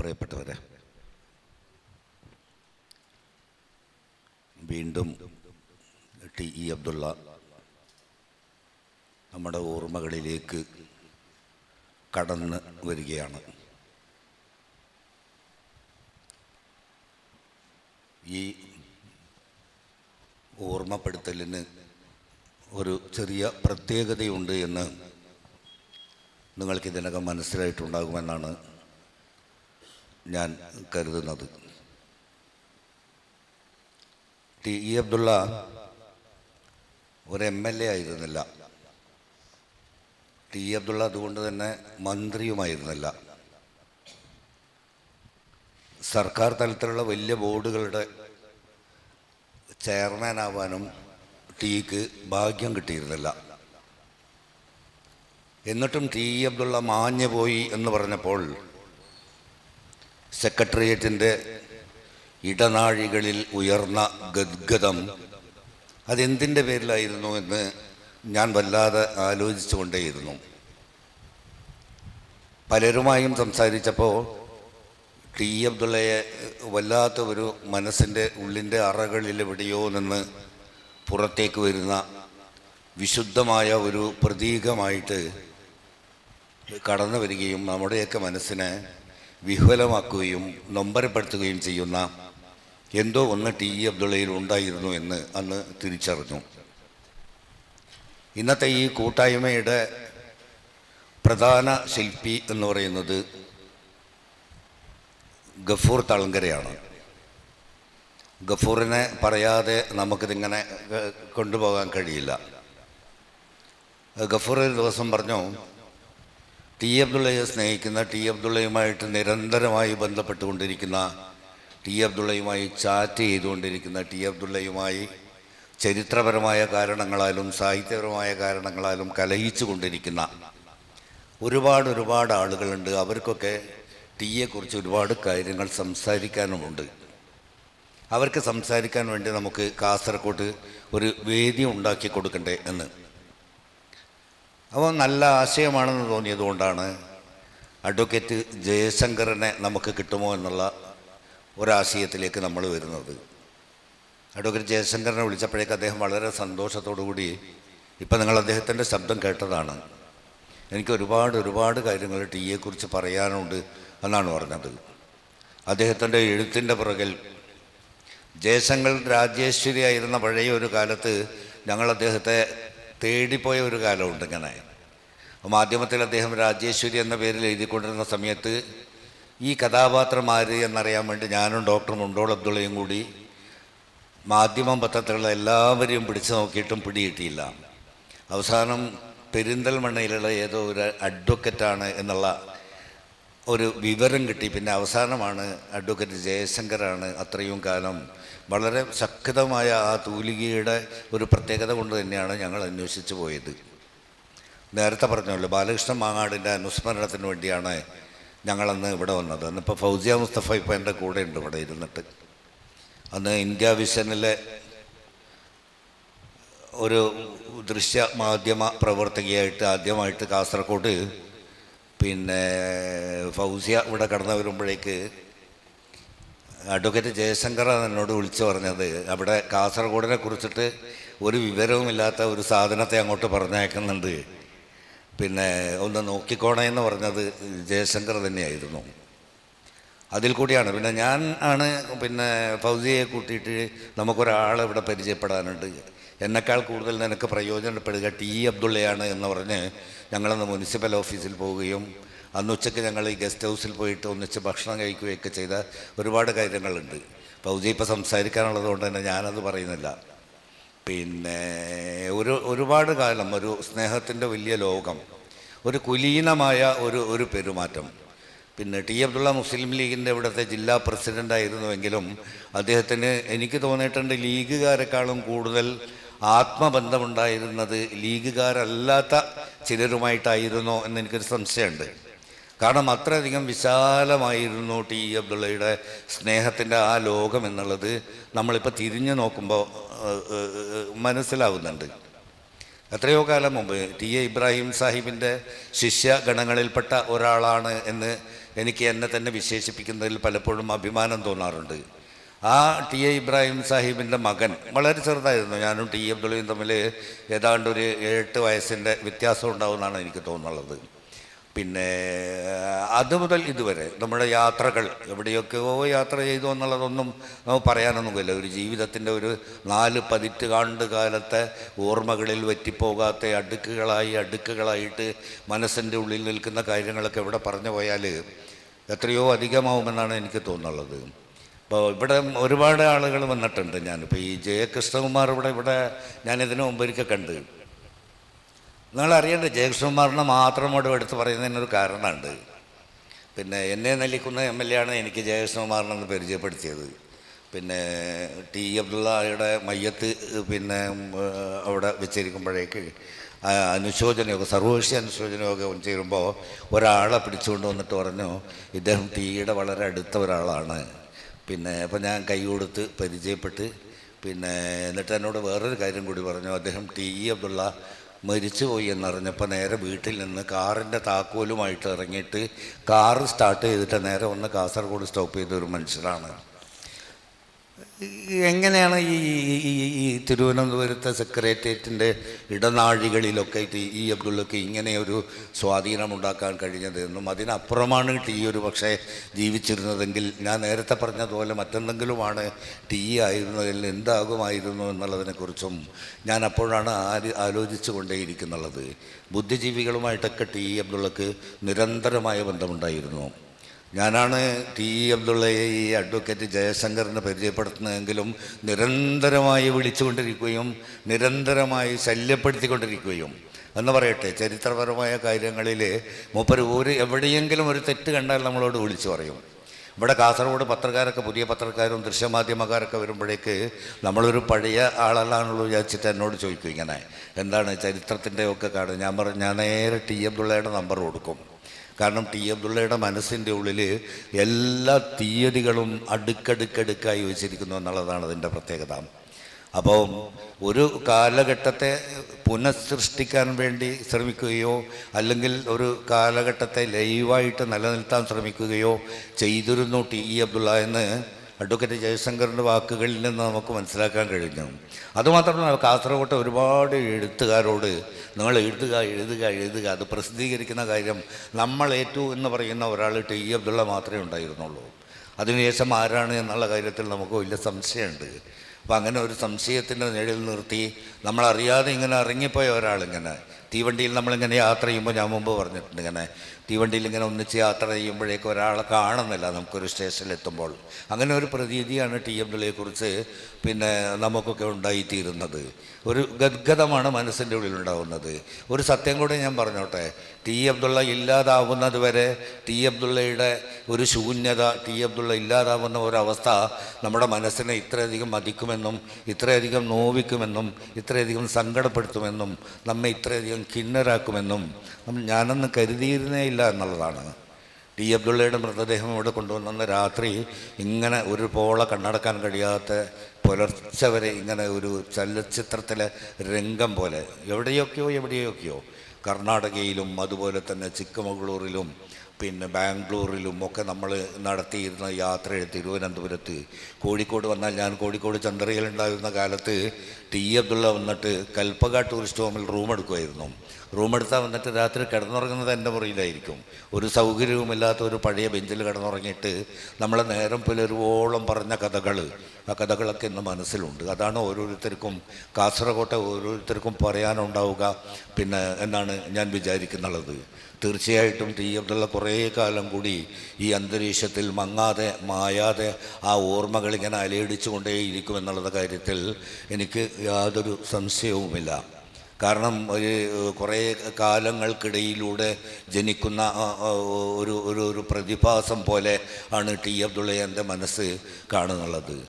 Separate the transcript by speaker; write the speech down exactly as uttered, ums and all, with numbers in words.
Speaker 1: പ്രിയപ്പെട്ടവരെ, വീണ്ടും T E Abdulla നമ്മുടെ ഓർമ്മകളിലേക്ക് കടന്ന് വരികയാണ്. ഈ ഓർമ്മപ്പെടുത്തലിന് ഒരു ചെറിയ പ്രത്യേകതയുണ്ട് എന്ന് നിങ്ങൾക്ക് ഇതിനകം മനസ്സിലായിട്ടുണ്ടാകുമെന്നാണ് ഞാൻ കരുതുന്നത്. ടി ഇ അബ്ദുള്ള ഒരു എം എൽ എ ആയിരുന്നില്ല. ടി ഇ അബ്ദുള്ള അതുകൊണ്ട് തന്നെ മന്ത്രിയുമായിരുന്നില്ല. സർക്കാർ തലത്തിലുള്ള വലിയ ബോർഡുകളുടെ ചെയർമാനാവാനും ടിക്ക് ഭാഗ്യം കിട്ടിയിരുന്നില്ല. എന്നിട്ടും ടി ഇ അബ്ദുള്ള മാഞ്ഞു പോയി എന്ന് പറഞ്ഞപ്പോൾ സെക്രട്ടേറിയറ്റിൻ്റെ ഇടനാഴികളിൽ ഉയർന്ന ഗദ്ഗതം അതെന്തിൻ്റെ പേരിലായിരുന്നു എന്ന് ഞാൻ വല്ലാതെ ആലോചിച്ചു കൊണ്ടേയിരുന്നു. പലരുമായും സംസാരിച്ചപ്പോൾ ടി ഇ അബ്ദുള്ളയെ വല്ലാത്ത ഒരു മനസ്സിൻ്റെ ഉള്ളിൻ്റെ അറകളിലെവിടെയോ നിന്ന് പുറത്തേക്ക് വരുന്ന വിശുദ്ധമായ ഒരു പ്രതീകമായിട്ട് കടന്നു വരികയും നമ്മുടെയൊക്കെ മനസ്സിനെ വിഹ്വലമാക്കുകയും നൊമ്പരപ്പെടുത്തുകയും ചെയ്യുന്ന എന്തോ ഒന്ന് ടി ഇ അബ്ദുള്ളയിൽ ഉണ്ടായിരുന്നു എന്ന് അന്ന് തിരിച്ചറിഞ്ഞു. ഇന്നത്തെ ഈ കൂട്ടായ്മയുടെ പ്രധാന ശില്പി എന്ന് പറയുന്നത് ഗഫൂർ തളങ്കരയാണ്. ഗഫൂറിനെ പറയാതെ നമുക്കിതിങ്ങനെ കൊണ്ടുപോകാൻ കഴിയില്ല. ഗഫൂർ ഒരു ദിവസം പറഞ്ഞു, ടി അബ്ദുള്ളയെ സ്നേഹിക്കുന്ന, ടി അബ്ദുള്ളയുമായിട്ട് നിരന്തരമായി ബന്ധപ്പെട്ടുകൊണ്ടിരിക്കുന്ന, ടി അബ്ദുള്ളയുമായി ചാറ്റ് ചെയ്തുകൊണ്ടിരിക്കുന്ന, ടി അബ്ദുള്ളയുമായി ചരിത്രപരമായ കാരണങ്ങളാലും സാഹിത്യപരമായ കാരണങ്ങളാലും കലഹിച്ചു കൊണ്ടിരിക്കുന്ന ഒരുപാട് ഒരുപാട് ആളുകളുണ്ട്. അവർക്കൊക്കെ ടിയെക്കുറിച്ച് ഒരുപാട് കാര്യങ്ങൾ സംസാരിക്കാനുമുണ്ട്. അവർക്ക് സംസാരിക്കാൻ വേണ്ടി നമുക്ക് കാസർഗോഡ് ഒരു വേദി ഉണ്ടാക്കി കൊടുക്കണ്ടേ എന്ന്. അപ്പോൾ നല്ല ആശയമാണെന്ന് തോന്നിയതുകൊണ്ടാണ് അഡ്വക്കേറ്റ് ജയശങ്കറിനെ നമുക്ക് കിട്ടുമോ എന്നുള്ള ഒരാശയത്തിലേക്ക് നമ്മൾ വരുന്നത്. അഡ്വക്കേറ്റ് ജയശങ്കറിനെ വിളിച്ചപ്പോഴേക്ക് അദ്ദേഹം വളരെ സന്തോഷത്തോടു കൂടി, ഇപ്പം നിങ്ങൾ അദ്ദേഹത്തിൻ്റെ ശബ്ദം കേട്ടതാണ്, എനിക്ക് ഒരുപാട് ഒരുപാട് കാര്യങ്ങൾ ടിയെക്കുറിച്ച് പറയാനുണ്ട് എന്നാണ് പറഞ്ഞത്. അദ്ദേഹത്തിൻ്റെ എഴുത്തിൻ്റെ പുറകിൽ ജയശങ്കർ രാജേശ്വരി ആയിരുന്ന പഴയ ഒരു കാലത്ത് ഞങ്ങൾ അദ്ദേഹത്തെ തേടിപ്പോയ ഒരു കാലമുണ്ട്. ഇങ്ങനെ മാധ്യമത്തിൽ അദ്ദേഹം രാജേശ്വരി എന്ന പേരിൽ എഴുതിക്കൊണ്ടിരുന്ന സമയത്ത് ഈ കഥാപാത്രം ആര് എന്നറിയാൻ വേണ്ടി ഞാനും ഡോക്ടർ മുണ്ടോൾ അബ്ദുള്ളയും കൂടി മാധ്യമം പത്രത്തിലുള്ള എല്ലാവരെയും പിടിച്ചു നോക്കിയിട്ടും പിടികിട്ടിയില്ല. അവസാനം പെരിന്തൽമണ്ണയിലുള്ള ഏതോ ഒരു അഡ്വക്കറ്റാണ് എന്നുള്ള ഒരു വിവരം കിട്ടി. പിന്നെ അവസാനമാണ് അഡ്വക്കേറ്റ് ജയശങ്കറാണ്. അത്രയും കാലം വളരെ ശക്തമായ ആ തൂലികയുടെ ഒരു പ്രത്യേകത കൊണ്ട് തന്നെയാണ് ഞങ്ങൾ അന്വേഷിച്ചു പോയത്. നേരത്തെ പറഞ്ഞല്ലോ, ബാലകൃഷ്ണൻ മാങ്ങാടിൻ്റെ അനുസ്മരണത്തിന് വേണ്ടിയാണ് ഞങ്ങളന്ന് ഇവിടെ വന്നത്. അന്നിപ്പോൾ ഫൗസിയ മുസ്തഫ ഇപ്പോൾ എൻ്റെ കൂടെ ഉണ്ട് ഇവിടെ ഇരുന്നിട്ട്. അന്ന് ഇന്ത്യ വിഷനിലെ ഒരു ദൃശ്യ മാധ്യമ പ്രവർത്തകയായിട്ട് ആദ്യമായിട്ട് കാസർഗോഡ് പിന്നെ ഫൗസിയ ഇവിടെ കടന്നു വരുമ്പോഴേക്ക് അഡ്വക്കേറ്റ് ജയശങ്കറാണ് എന്നോട് വിളിച്ചു പറഞ്ഞത്, അവിടെ കാസർഗോഡിനെ കുറിച്ചിട്ട് ഒരു വിവരവുമില്ലാത്ത ഒരു സാധനത്തെ അങ്ങോട്ട് പറഞ്ഞയക്കുന്നുണ്ട്, പിന്നെ ഒന്ന് നോക്കിക്കോണേ എന്ന് പറഞ്ഞത് ജയശങ്കർ തന്നെയായിരുന്നു. അതിൽ കൂടിയാണ് പിന്നെ ഞാൻ ആണ് പിന്നെ ഫൗസിയയെ കൂട്ടിയിട്ട് നമുക്കൊരാളെ ഇവിടെ പരിചയപ്പെടാനുണ്ട്, എന്നെക്കാൾ കൂടുതൽ നിനക്ക് പ്രയോജനപ്പെടുക ടി അബ്ദുള്ളയാണ് എന്ന് പറഞ്ഞ് ഞങ്ങളന്ന് മുനിസിപ്പൽ ഓഫീസിൽ പോവുകയും അന്ന് ഉച്ചയ്ക്ക് ഞങ്ങൾ ഈ ഗസ്റ്റ് ഹൗസിൽ പോയിട്ട് ഒന്നിച്ച് ഭക്ഷണം കഴിക്കുകയൊക്കെ ചെയ്ത ഒരുപാട് കാര്യങ്ങളുണ്ട്. ഫൗസി ഇപ്പോൾ സംസാരിക്കാനുള്ളത് കൊണ്ട് തന്നെ ഞാനത് പറയുന്നില്ല. പിന്നെ ഒരു ഒരുപാട് കാലം ഒരു സ്നേഹത്തിൻ്റെ വലിയ ലോകം, ഒരു കുലീനമായ ഒരു ഒരു പെരുമാറ്റം. പിന്നെ ടി അബ്ദുള്ള മുസ്ലിം ലീഗിൻ്റെ ഇവിടുത്തെ ജില്ലാ പ്രസിഡൻ്റായിരുന്നുവെങ്കിലും അദ്ദേഹത്തിന് എനിക്ക് തോന്നിയിട്ടുണ്ട് ലീഗുകാരെക്കാളും കൂടുതൽ ആത്മബന്ധമുണ്ടായിരുന്നത് ലീഗുകാരല്ലാത്ത ചിലരുമായിട്ടായിരുന്നോ എന്നെനിക്കൊരു സംശയമുണ്ട്. കാരണം അത്രയധികം വിശാലമായിരുന്നു ടി ഇ അബ്ദുള്ളയുടെ സ്നേഹത്തിൻ്റെ ആ ലോകം എന്നുള്ളത് നമ്മളിപ്പോൾ തിരിഞ്ഞു നോക്കുമ്പോൾ മനസ്സിലാവുന്നുണ്ട്. എത്രയോ കാലം മുമ്പ് ടി എ ഇബ്രാഹിം സാഹിബിൻ്റെ ശിഷ്യഗണങ്ങളിൽപ്പെട്ട ഒരാളാണ് എന്ന് എനിക്ക് എന്നെ തന്നെ വിശേഷിപ്പിക്കുന്നതിൽ പലപ്പോഴും അഭിമാനം തോന്നാറുണ്ട്. ആ ടി എ ഇബ്രാഹിം സാഹിബിൻ്റെ മകൻ വളരെ ചെറുതായിരുന്നു. ഞാനും ടി അബ്ദുള്ളയും തമ്മിൽ ഏതാണ്ട് ഒരു എട്ട് വയസ്സിൻ്റെ വ്യത്യാസം ഉണ്ടാവുമെന്നാണ് എനിക്ക് തോന്നുന്നത്. പിന്നെ അത് മുതൽ ഇതുവരെ നമ്മുടെ യാത്രകൾ എവിടെയൊക്കെയോ യാത്ര ചെയ്തു എന്നുള്ളതൊന്നും നമുക്ക് പറയാനൊന്നുമില്ല. ഒരു ജീവിതത്തിൻ്റെ ഒരു നാല് പതിറ്റാണ്ട് കാലത്തെ ഓർമ്മകളിൽ വറ്റിപ്പോകാത്ത അടുക്കുകളായി അടുക്കുകളായിട്ട് മനസ്സിൻ്റെ ഉള്ളിൽ നിൽക്കുന്ന കാര്യങ്ങളൊക്കെ ഇവിടെ പറഞ്ഞു പോയാൽ എത്രയോ അധികമാവുമെന്നാണ് എനിക്ക് തോന്നുന്നത്. ഇപ്പോൾ ഇവിടെ ഒരുപാട് ആളുകൾ വന്നിട്ടുണ്ട്. ഞാനിപ്പോൾ ഈ ജയകൃഷ്ണകുമാർ ഇവിടെ ഇവിടെ ഞാനിതിനു മുമ്പൊരിക്കൽ കണ്ട്. നിങ്ങളറിയേണ്ടത് ജയകൃഷ്ണകുമാറിനെ മാത്രം ഇവിടെ എടുത്ത് പറയുന്നതിനൊരു കാരണമുണ്ട്. പിന്നെ എന്നെ നെല്ലിക്കുന്ന എം എൽ എ ആണ് എനിക്ക് ജയകൃഷ്ണകുമാറിനെന്ന് പരിചയപ്പെടുത്തിയത്. പിന്നെ ടി അബ്ദുള്ളയുടെ മയ്യത്ത് പിന്നെ അവിടെ വെച്ചിരിക്കുമ്പോഴേക്ക് അനുശോചനയോഗം സർവകക്ഷി അനുശോചനയോഗം ചേരുമ്പോൾ ഒരാളെ പിടിച്ചുകൊണ്ട് വന്നിട്ട് പറഞ്ഞു, ഇദ്ദേഹം ടിയുടെ വളരെ അടുത്ത ഒരാളാണ്. പിന്നെ അപ്പോൾ ഞാൻ കൈ കൊടുത്ത് പരിചയപ്പെട്ട് പിന്നെ എന്നിട്ട് എന്നോട് വേറൊരു കാര്യം കൂടി പറഞ്ഞു. അദ്ദേഹം ടി അബ്ദുള്ള മരിച്ചുപോയി എന്നറിഞ്ഞപ്പോൾ നേരെ വീട്ടിൽ നിന്ന് കാറിൻ്റെ താക്കോലുമായിട്ട് ഇറങ്ങിയിട്ട് കാറ് സ്റ്റാർട്ട് ചെയ്തിട്ട് നേരെ ഒന്ന് കാസർഗോഡ് സ്റ്റോപ്പ് ചെയ്ത ഒരു മനുഷ്യരാണ്. എങ്ങനെയാണ് ഈ ഈ തിരുവനന്തപുരത്തെ സെക്രട്ടേറിയറ്റിൻ്റെ ഇടനാഴികളിലൊക്കെ ടി അബ്ദുള്ളക്ക് ഇങ്ങനെയൊരു സ്വാധീനമുണ്ടാക്കാൻ കഴിഞ്ഞത് എന്നും അതിനപ്പുറമാണ് ടി ഒരു പക്ഷേ ജീവിച്ചിരുന്നതെങ്കിൽ ഞാൻ നേരത്തെ പറഞ്ഞതുപോലെ മറ്റെന്തെങ്കിലുമാണ് ടി ആയിരുന്നതിൽ എന്താകുമായിരുന്നു എന്നുള്ളതിനെക്കുറിച്ചും ഞാൻ അപ്പോഴാണ് ആര് ആലോചിച്ചു കൊണ്ടേയിരിക്കുന്നുള്ളത്. ബുദ്ധിജീവികളുമായിട്ടൊക്കെ ടി അബ്ദുള്ളക്ക് നിരന്തരമായ ബന്ധമുണ്ടായിരുന്നു. ഞാനാണ് ടി അബ്ദുള്ളയെ ഈ അഡ്വക്കേറ്റ് ജയശങ്കറിനെ പരിചയപ്പെടുത്തുന്നതെങ്കിലും നിരന്തരമായി വിളിച്ചുകൊണ്ടിരിക്കുകയും നിരന്തരമായി ശല്യപ്പെടുത്തിക്കൊണ്ടിരിക്കുകയും എന്ന് പറയട്ടെ, ചരിത്രപരമായ കാര്യങ്ങളിൽ മൂപ്പര് ഒരു എവിടെയെങ്കിലും ഒരു തെറ്റ് കണ്ടാൽ നമ്മളോട് വിളിച്ചു പറയും. ഇവിടെ കാസർഗോഡ് പത്രക്കാരൊക്കെ പുതിയ പത്രക്കാരും ദൃശ്യമാധ്യമക്കാരൊക്കെ വരുമ്പോഴേക്ക് നമ്മളൊരു പഴയ ആളല്ലാണുള്ളൂ വിചാരിച്ചിട്ട് എന്നോട് ചോദിക്കും, ഇങ്ങനെ എന്താണ് ചരിത്രത്തിൻ്റെ ഒക്കെ കാണും. ഞാൻ പറഞ്ഞു, ഞാൻ നേരെ ടി അബ്ദുള്ളയുടെ നമ്പർ കൊടുക്കും. കാരണം ടി അബ്ദുള്ളയുടെ മനസ്സിൻ്റെ ഉള്ളിൽ എല്ലാ തീയതികളും അടുക്കടുക്കടുക്കായി വെച്ചിരിക്കുന്നു എന്നുള്ളതാണ് അതിൻ്റെ പ്രത്യേകത. അപ്പോൾ ഒരു കാലഘട്ടത്തെ പുനഃസൃഷ്ടിക്കാൻ വേണ്ടി ശ്രമിക്കുകയോ അല്ലെങ്കിൽ ഒരു കാലഘട്ടത്തെ ലൈവായിട്ട് നിലനിർത്താൻ ശ്രമിക്കുകയോ ചെയ്തിരുന്നു ടി അബ്ദുള്ള എന്ന് അഡ്വക്കേറ്റ് ജയശങ്കറിൻ്റെ വാക്കുകളിൽ നിന്ന് നമുക്ക് മനസ്സിലാക്കാൻ കഴിഞ്ഞു. അതുമാത്രമല്ല, കാസർഗോട്ടെ ഒരുപാട് എഴുത്തുകാരോട് നിങ്ങൾ എഴുതുക എഴുതുക എഴുതുക അത് പ്രസിദ്ധീകരിക്കുന്ന കാര്യം നമ്മൾ ഏറ്റു എന്ന് പറയുന്ന ഒരാൾ ടി അബ്ദുള്ള മാത്രമേ ഉണ്ടായിരുന്നുള്ളൂ. അതിനുശേഷം ആരാണ് എന്നുള്ള കാര്യത്തിൽ നമുക്ക് വലിയ സംശയമുണ്ട്. അപ്പോൾ അങ്ങനെ ഒരു സംശയത്തിൻ്റെ നിഴൽ നിർത്തി നമ്മളറിയാതെ ഇങ്ങനെ ഇറങ്ങിപ്പോയ ഒരാളിങ്ങനെ തീവണ്ടിയിൽ നമ്മളിങ്ങനെ യാത്ര ചെയ്യുമ്പോൾ, ഞാൻ മുമ്പ് പറഞ്ഞിട്ടുണ്ട്, ഇങ്ങനെ തീവണ്ടിയിൽ ഇങ്ങനെ ഒന്നിച്ച് യാത്ര ചെയ്യുമ്പോഴേക്കും ഒരാളെ കാണുന്നില്ല നമുക്കൊരു സ്റ്റേഷനിലെത്തുമ്പോൾ. അങ്ങനെ ഒരു പ്രതീതിയാണ് ടി അബ്ദുള്ളയെക്കുറിച്ച് പിന്നെ നമുക്കൊക്കെ ഉണ്ടായിത്തീരുന്നത്. ഒരു ഗദ്ഗതമാണ് മനസ്സിൻ്റെ ഉള്ളിലുണ്ടാവുന്നത്. ഒരു സത്യം കൂടെ ഞാൻ പറഞ്ഞോട്ടെ, ടി അബ്ദുള്ള ഇല്ലാതാവുന്നത് വരെ ടി അബ്ദുള്ളയുടെ ഒരു ശൂന്യത, ടി അബ്ദുള്ള ഇല്ലാതാവുന്ന ഒരവസ്ഥ നമ്മുടെ മനസ്സിനെ ഇത്രയധികം മതിക്കുമെന്നും ഇത്രയധികം നോവിക്കുമെന്നും ഇത്രയധികം സങ്കടപ്പെടുത്തുമെന്നും നമ്മെ ഇത്രയധികം ഖിന്നരാക്കുമെന്നും ഞാനൊന്നും കരുതിയിരുന്നേ ഇല്ല എന്നുള്ളതാണ്. ടി അബ്ദുള്ളയുടെ മൃതദേഹം ഇവിടെ കൊണ്ടുവന്ന രാത്രി ഇങ്ങനെ ഒരു പോള കണ്ണടക്കാൻ കഴിയാത്ത പുലർച്ചെ വരെ ഇങ്ങനെ ഒരു ചലച്ചിത്രത്തിലെ രംഗം പോലെ എവിടെയൊക്കെയോ എവിടെയൊക്കെയോ കർണാടകയിലും അതുപോലെ തന്നെ ചിക്കമംഗളൂരിലും പിന്നെ ബാംഗ്ലൂരിലും ഒക്കെ നമ്മൾ നടത്തിയിരുന്ന യാത്രയിൽ തിരുവനന്തപുരത്ത് കോഴിക്കോട് വന്നാൽ, ഞാൻ കോഴിക്കോട് ചന്ദ്രയിലുണ്ടായിരുന്ന കാലത്ത് ടി അബ്ദുള്ള വന്നിട്ട് കൽപ്പക ടൂറിസ്റ്റ് ഹോമിൽ റൂം എടുക്കുമായിരുന്നു. റൂം എടുത്താൽ വന്നിട്ട് രാത്രി കിടന്നുറങ്ങുന്നത് എൻ്റെ മുറിയിലായിരിക്കും. ഒരു സൗകര്യവുമില്ലാത്ത ഒരു പഴയ ബെഞ്ചിൽ കിടന്നുറങ്ങിയിട്ട് നമ്മളെ നേരം പുലരുവോളം പറഞ്ഞ കഥകൾ, ആ കഥകളൊക്കെ ഇന്ന് മനസ്സിലുണ്ട്. അതാണ് ഓരോരുത്തർക്കും കാസർഗോട്ടെ ഓരോരുത്തർക്കും പറയാനുണ്ടാവുക പിന്നെ എന്നാണ് ഞാൻ വിചാരിക്കുന്നുള്ളത്. തീർച്ചയായിട്ടും ടി അബ്ദുള്ള കുറേ കാലം കൂടി ഈ അന്തരീക്ഷത്തിൽ മങ്ങാതെ മായാതെ ആ ഓർമ്മകൾ ഇങ്ങനെ അലയടിച്ചു കൊണ്ടേയിരിക്കുമെന്നുള്ള കാര്യത്തിൽ എനിക്ക് യാതൊരു സംശയവുമില്ല. കാരണം ഒരു കുറേ കാലങ്ങൾക്കിടയിലൂടെ ജനിക്കുന്ന ഒരു ഒരു പ്രതിഭാസം പോലെ ആണ് ടി അബ്ദുള്ളയെ എൻ്റെ മനസ്സ് കാണുന്നുള്ളത്.